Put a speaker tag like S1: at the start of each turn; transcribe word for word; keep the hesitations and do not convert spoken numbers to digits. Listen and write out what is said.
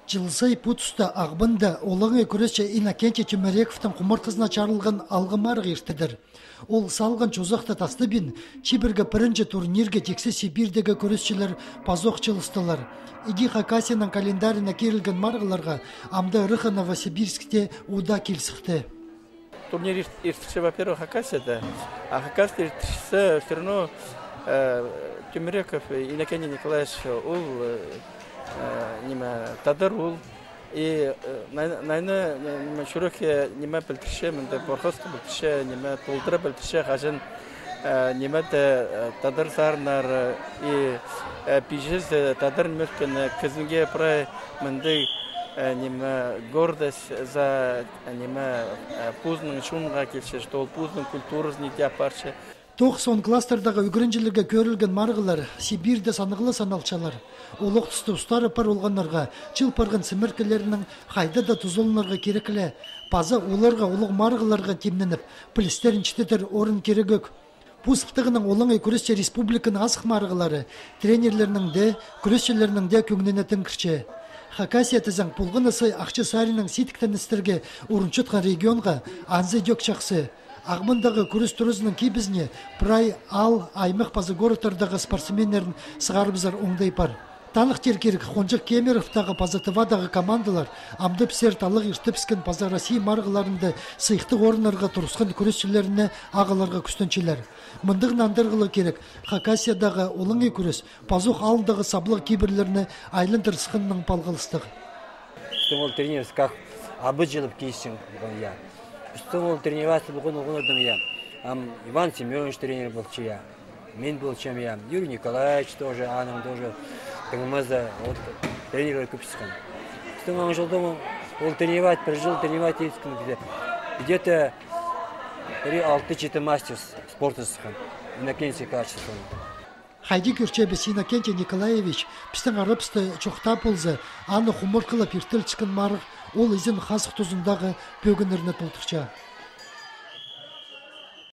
S1: Жылсай путуста ағбында олыңы күресші Иннокентий Чемерековтың құмыртызына чарылған алғымарық ертідір. Ол салған чозақты тасты бен Чибіргі бірінші турнирге тексі Сибирдегі күресшілер пазоқ чылыстылар. Иги Хакасияның календарына керілген марғыларға амда рыха Новосибирскте уда келсіқті.
S2: Турнир ертіші, во-первых, Хакасияда, а Хакасия ертішісі все равно Чемереков Иннокентий Николаевич, ол неме тадар ул и наверное шуроке неме белтеше менде борхоска белтеше неме толтыра белтеше хажен неме де тадар сарнар и пижез тадар мөккен кызынге прай менде неме гордость за неме пузның шунга келше что пузның культурасны тяпарчы.
S1: тоқсан кластердағы үгірінжілерге көрілген марғылар Сибирде санығылы саналчалар. Олық тұсты ұстары пар олғанларға, чыл парғын сіміркелерінің қайда да тұзолынарға керекілі. Паза оларға олық марғыларға темненіп, пілістерін чітетер орын керегөк. Пұсықтығының олыңай күресші республиканың асық марғылары, тренерлерінің де, күресшілерінің де көңінетін кірче. Хакасия тізің пұлғынысы Ақчы Сарының сетіктен істерге ұрыншытқан регионға анзы дөк шақсы. Ағмындағы күрес турызының кейбізіне прай ал аймақ пазы городтардағы спортсменерін сығарыбызар оңдай пар. Танық теркерік Хонжық Кемеровтағы пазатывадағы командалар амдып серталық ертіпскен паза Россия марғыларында сыйқты орынарға тұрысқан күресшілеріне ағыларға күстеншілер. Мындығын андырғылы керек Хакасиядағы олыңы күрес пазуқ алындағы саблық кейбірлеріне айлын тұрысқынның палғылыстығы.
S3: Что тренироваться был он я. Иван Семенович тренер был чья. Мен был чем я. Юрий Николаевич тоже, Анна тоже. Тагмаза вот тренер Купском. Что он жил дома, он тренировать, прожил тренировать где где-то три алты мастер спорта схан. Иннокентий качество.
S1: Хайди Кюрчебес Иннокентий Николаевич пистен арабсты чоқта болзы, аны хумыр қылып ертіл чықын марық, ол ізін қасық тұзындағы бөгінеріне толтырча.